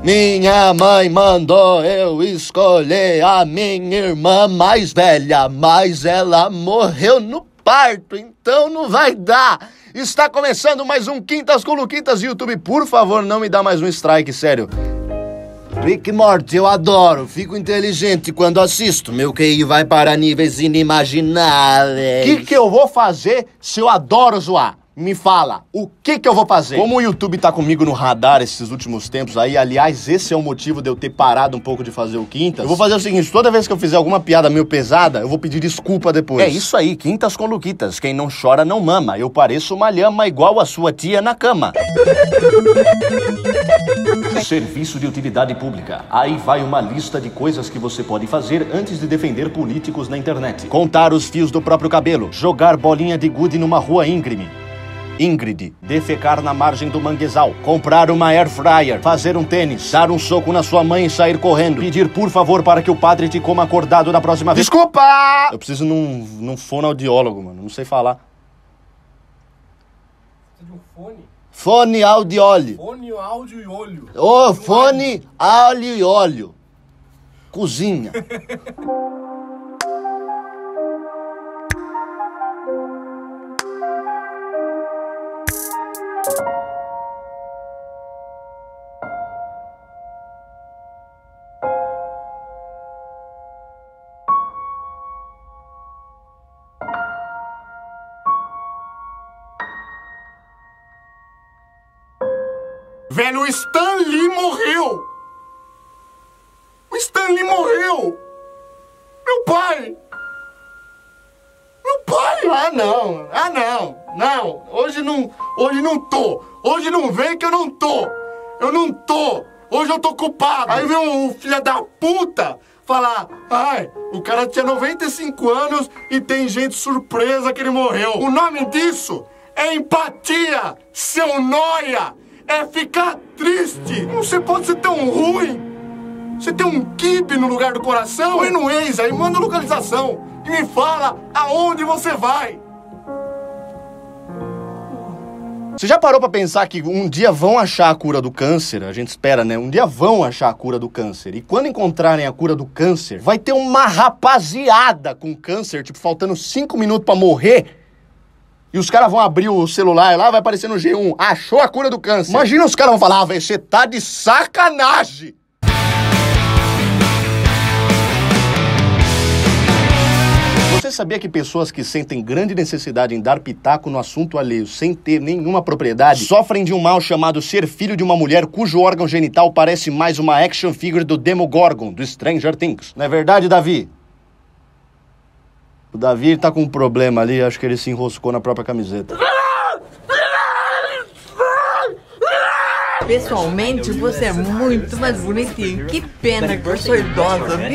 Minha mãe mandou eu escolher a minha irmã mais velha, mas ela morreu no parto, então não vai dar. Está começando mais um Quintas com Luquitas YouTube. Por favor, não me dá mais um strike, sério. Rick e Morty, eu adoro, fico inteligente quando assisto. Meu QI vai para níveis inimagináveis. O que eu vou fazer se eu adoro zoar? Me fala, o que eu vou fazer? Como o YouTube tá comigo no radar esses últimos tempos aí, aliás, esse é o motivo de eu ter parado um pouco de fazer o Quintas. Eu vou fazer o seguinte, toda vez que eu fizer alguma piada meio pesada, eu vou pedir desculpa depois. É isso aí, Quintas com Luquitas, quem não chora não mama. Eu pareço uma lhama igual a sua tia na cama. Serviço de utilidade pública. Aí vai uma lista de coisas que você pode fazer antes de defender políticos na internet. Contar os fios do próprio cabelo. Jogar bolinha de gude numa rua íngreme. Ingrid, defecar na margem do manguezal, comprar uma air fryer, fazer um tênis, dar um soco na sua mãe e sair correndo, pedir por favor para que o padre te coma acordado da próxima vez. Desculpa! Eu preciso num fonoaudiólogo, mano, não sei falar. Precisa de um fone? Fone, áudio e óleo. Fone, áudio e óleo. Ô, fone, áudio e óleo. Cozinha. Velho, o Stan Lee morreu! O Stan Lee morreu! Meu pai! Meu pai! Não! Hoje não tô! Hoje não vem que eu não tô! Hoje eu tô culpado! Aí vem um filho da puta falar, o cara tinha 95 anos e tem gente surpresa que ele morreu! O nome disso é empatia, seu nóia! É ficar triste. Você pode ser tão ruim. Você tem um kibe no lugar do coração. Põe no Waze aí, manda a localização e me fala aonde você vai. Você já parou pra pensar que um dia vão achar a cura do câncer? A gente espera, né? Um dia vão achar a cura do câncer. E quando encontrarem a cura do câncer, vai ter uma rapaziada com câncer, tipo, faltando 5 minutos pra morrer. E os caras vão abrir o celular lá, vai aparecer no G1, achou a cura do câncer. Imagina os caras vão falar, velho, você tá de sacanagem. Você sabia que pessoas que sentem grande necessidade em dar pitaco no assunto alheio sem ter nenhuma propriedade sofrem de um mal chamado ser filho de uma mulher cujo órgão genital parece mais uma action figure do Demogorgon, do Stranger Things? Não é verdade, Davi? O Davi tá com um problema ali, acho que ele se enroscou na própria camiseta. Pessoalmente, você é muito mais bonitinho. Que pena que eu sou idosa, viu?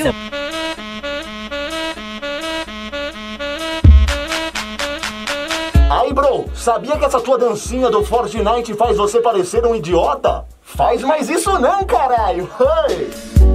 Aí, bro, sabia que essa tua dancinha do Fortnite faz você parecer um idiota? Faz mais isso não, caralho! Hey!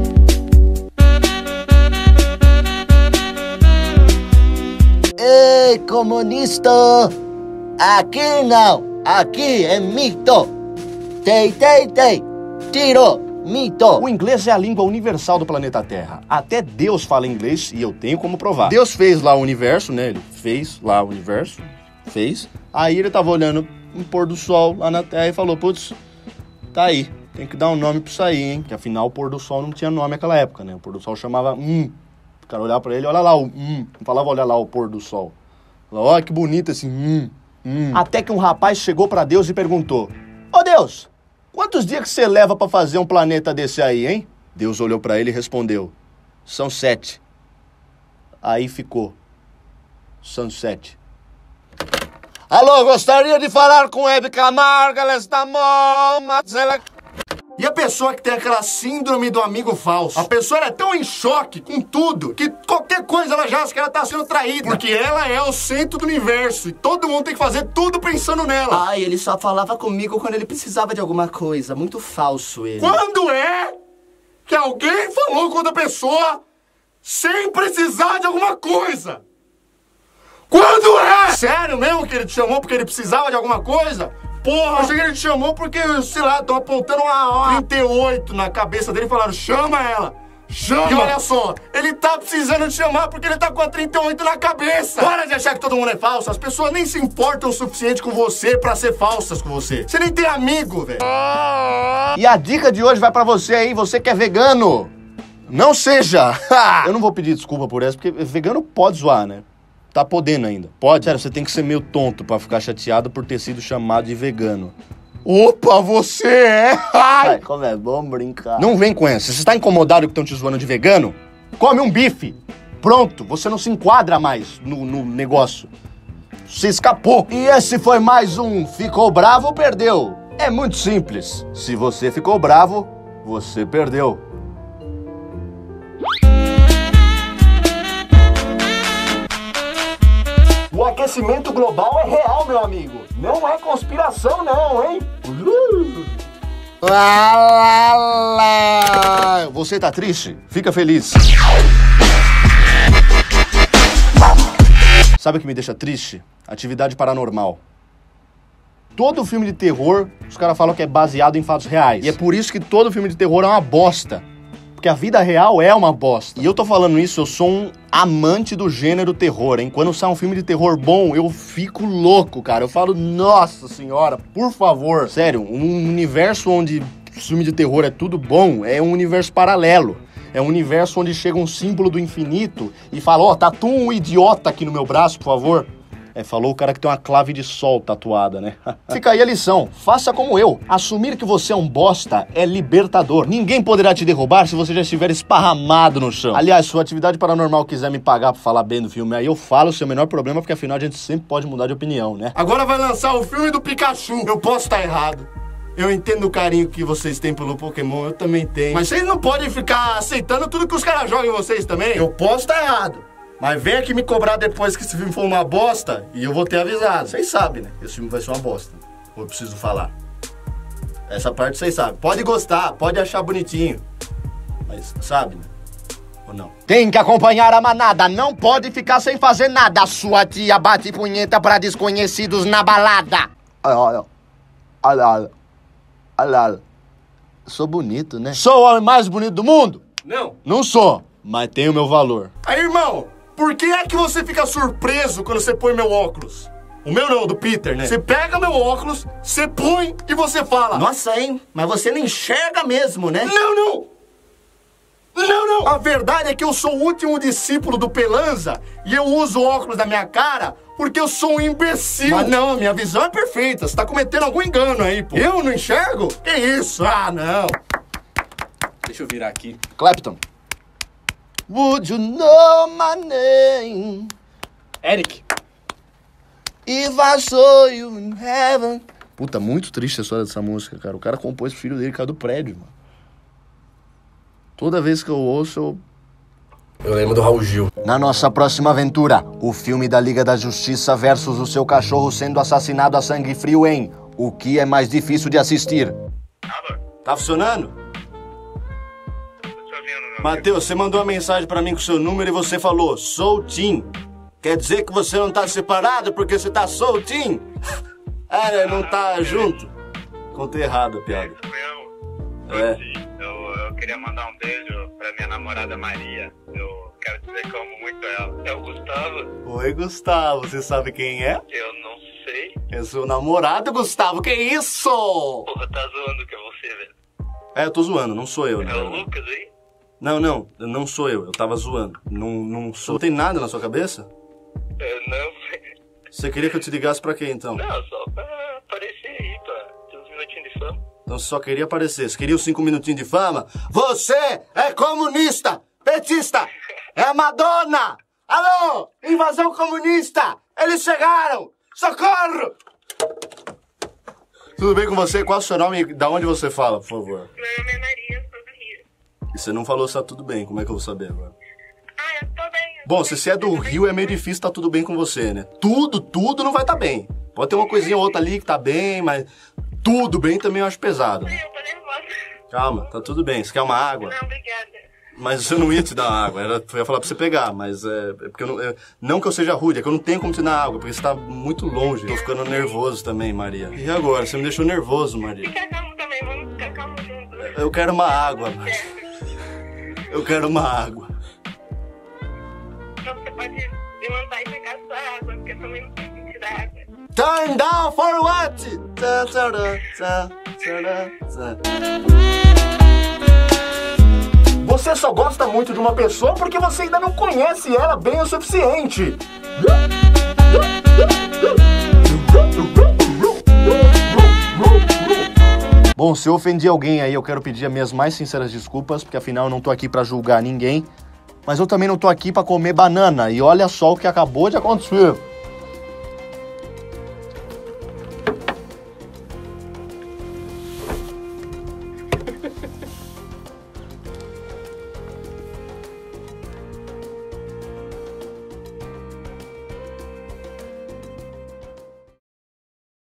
Ei, comunista! Aqui não! Aqui é mito! Tei! Tiro! Mito! O inglês é a língua universal do planeta Terra. Até Deus fala inglês e eu tenho como provar. Deus fez lá o universo, né? Ele fez lá o universo. Fez. Aí ele tava olhando um pôr do sol lá na Terra e falou, putz, tá aí. Tem que dar um nome pra isso aí, hein? Que afinal o pôr do sol não tinha nome naquela época, né? O pôr do sol chamava O cara olhava pra ele, olha lá o não falava olha lá o pôr do sol. Falava, ó, que bonito esse Até que um rapaz chegou pra Deus e perguntou, ô Deus, quantos dias que você leva pra fazer um planeta desse aí, hein? Deus olhou pra ele e respondeu, são 7. Aí ficou, são 7. Alô, gostaria de falar com Hebe Camargo, ela está mas ela... E a pessoa que tem aquela síndrome do amigo falso? A pessoa é tão em choque com tudo que qualquer coisa ela já acha que ela tá sendo traída. Porque ela é o centro do universo e todo mundo tem que fazer tudo pensando nela. Ai, ele só falava comigo quando ele precisava de alguma coisa. Muito falso ele. Quando é que alguém falou com outra pessoa sem precisar de alguma coisa? Quando é? Sério mesmo que ele te chamou porque ele precisava de alguma coisa? Porra, achei que ele te chamou porque, sei lá, tô apontando uma 38 na cabeça dele e falaram, chama ela. Chama! E olha só, ele tá precisando te chamar porque ele tá com a 38 na cabeça. Para de achar que todo mundo é falso. As pessoas nem se importam o suficiente com você pra ser falsas com você. Você nem tem amigo, velho. E a dica de hoje vai pra você aí, você que é vegano. Não seja. Eu não vou pedir desculpa por essa, porque vegano pode zoar, né? Tá podendo ainda. Pode. Sério, você tem que ser meio tonto pra ficar chateado por ter sido chamado de vegano. Opa, você é? Ai, como é bom brincar. Não vem com essa. Se você tá incomodado que estão te zoando de vegano, come um bife. Pronto, você não se enquadra mais no negócio. Você escapou. E esse foi mais um Ficou Bravo ou Perdeu? É muito simples. Se você ficou bravo, você perdeu. O aquecimento global é real, meu amigo. Não é conspiração, não, hein? Você tá triste? Fica feliz. Sabe o que me deixa triste? Atividade Paranormal. Todo filme de terror, os caras falam que é baseado em fatos reais. E é por isso que todo filme de terror é uma bosta. Porque a vida real é uma bosta. E eu tô falando isso, eu sou um amante do gênero terror, hein? Quando sai um filme de terror bom, eu fico louco, cara. Eu falo, nossa senhora, por favor. Sério, um universo onde filme de terror é tudo bom, é um universo paralelo. É um universo onde chega um símbolo do infinito e fala, ó, tatua um idiota aqui no meu braço, por favor. Falou o cara que tem uma clave de sol tatuada, né? Fica aí a lição. Faça como eu. Assumir que você é um bosta é libertador. Ninguém poderá te derrubar se você já estiver esparramado no chão. Aliás, se a Atividade Paranormal quiser me pagar pra falar bem do filme, aí eu falo, sem o menor problema, porque afinal a gente sempre pode mudar de opinião, né? Agora vai lançar o filme do Pikachu. Eu posso estar errado. Eu entendo o carinho que vocês têm pelo Pokémon, eu também tenho. Mas vocês não podem ficar aceitando tudo que os caras jogam em vocês também. Eu posso estar errado. Mas vem aqui me cobrar depois que esse filme for uma bosta e eu vou ter avisado. Vocês sabem, né? Esse filme vai ser uma bosta. Eu preciso falar. Essa parte vocês sabem. Pode gostar, pode achar bonitinho. Mas sabe, né? Ou não? Tem que acompanhar a manada. Não pode ficar sem fazer nada. Sua tia bate punheta pra desconhecidos na balada. Olha. Sou bonito, né? Sou o homem mais bonito do mundo? Não. Não sou, mas tenho meu valor. Aí, irmão, por que é que você fica surpreso quando você põe meu óculos? O meu não, do Peter, né? Você pega meu óculos, você põe e você fala... Nossa, hein? Mas você não enxerga mesmo, né? Não! A verdade é que eu sou o último discípulo do Pelanza e eu uso óculos na minha cara porque eu sou um imbecil. Mas não, minha visão é perfeita. Você tá cometendo algum engano aí, pô. Eu não enxergo? Que isso? Ah, não. Deixa eu virar aqui. Clapton. Would you know my name? Eric. If I saw you in heaven. Puta, muito triste a história dessa música, cara. O cara compôs o filho dele, caiu do prédio, mano. Toda vez que eu ouço, Eu lembro do Raul Gil. Na nossa próxima aventura, o filme da Liga da Justiça versus o seu cachorro sendo assassinado a sangue frio em O que é mais difícil de assistir? Tá funcionando? Matheus, você mandou uma mensagem pra mim com o seu número e você falou, soltinho. Quer dizer que você não tá separado porque você tá soltinho? Não tá junto? Contei errado a piada. Eu queria mandar um beijo pra minha namorada Maria. Eu quero dizer que eu amo muito ela. É o Gustavo. Oi, Gustavo. Você sabe quem é? Eu não sei. É seu namorado, Gustavo. Que isso? Porra, tá zoando que é você, velho. Eu tô zoando. Não sou eu, né? É o Lucas aí? Não sou eu. Eu tava zoando. Não sou. Não tem nada na sua cabeça? Não. Você queria que eu te ligasse pra quê, então? Não, só pra aparecer aí, pra ter uns minutinhos de fama. Então você só queria aparecer. Você queria os 5 minutinhos de fama? Você é comunista! Petista! É a Madonna! Alô! Invasão comunista! Eles chegaram! Socorro! Tudo bem com você? Qual é o seu nome e da onde você fala, por favor? Meu nome é Maria, sou do Rio. E você não falou se tá tudo bem. Como é que eu vou saber agora? Eu tô bem. Bom, se você é do Rio, é meio difícil tá tudo bem com você, né? Tudo não vai tá bem. Pode ter uma coisinha ou outra ali que tá bem, mas tudo bem também eu acho pesado. Eu tô nervosa. Calma, tá tudo bem. Você quer uma água? Não, obrigada. Mas eu não ia te dar água, eu ia falar pra você pegar, mas é porque não que eu seja rude, é que eu não tenho como te dar água, porque você tá muito longe. Tô ficando nervoso também, Maria. E agora? Você me deixou nervoso, Maria. Fica calmo também, vamos ficar calmo junto. Eu quero uma água, Maria. Eu quero uma água. Então você pode levantar e pegar sua água, porque eu também não tenho que tirar água. Turn down for what? Você só gosta muito de uma pessoa porque você ainda não conhece ela bem o suficiente. Bom, se eu ofendi alguém aí, eu quero pedir as minhas mais sinceras desculpas, porque afinal eu não tô aqui pra julgar ninguém, mas eu também não tô aqui pra comer banana, e olha só o que acabou de acontecer.